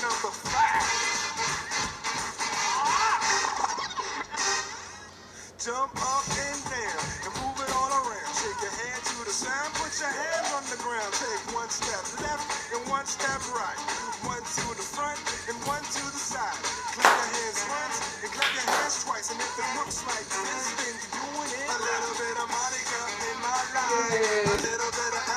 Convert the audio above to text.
number 5. Jump up and down and move it all around. Shake your hand to the sound, put your hands on the ground. Take one step left and one step right. One to the front and one to the side. Clap your hands once and clap your hands twice. And if it looks like this, then you're doing it. A little bit of Monica in my life. A little bit of